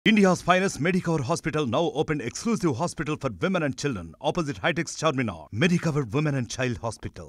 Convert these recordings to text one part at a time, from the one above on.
India's finest Medicover hospital now opened exclusive hospital for women and children opposite Hitech's Charminar. Medicover Women and Child Hospital.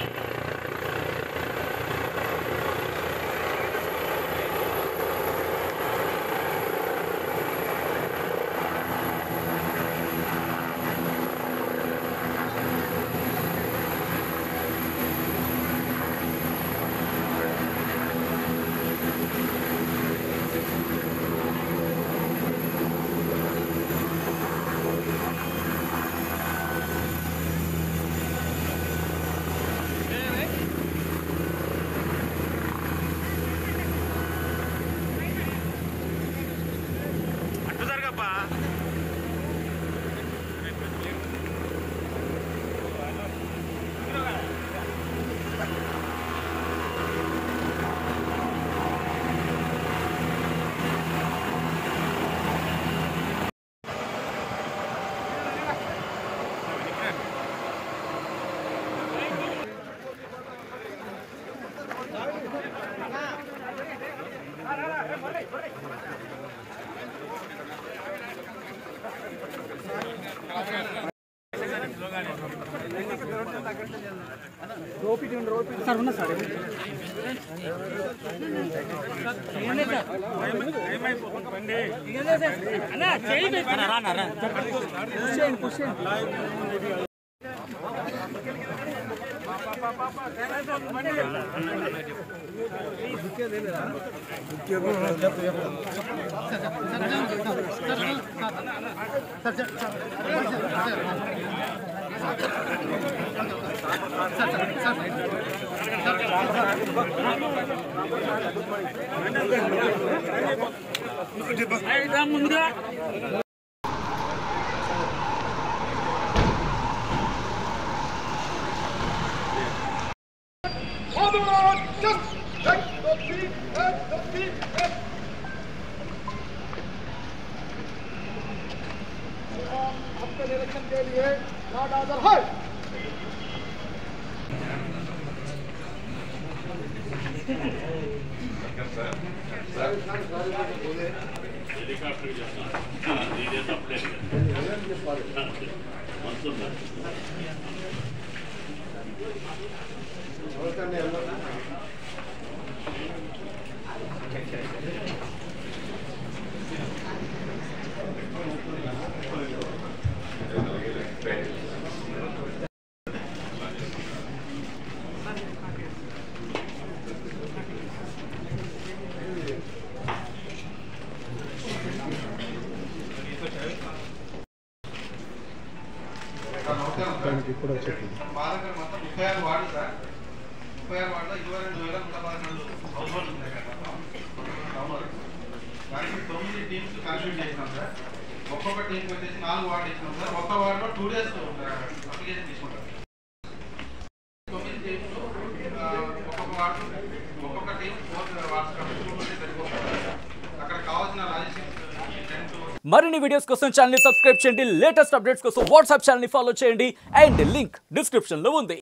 మరిన్ని videos కోసం channel ని subscribe చేయండి. Latest updates కోసం WhatsApp channel ని follow చేయండి and link description లో ఉంది.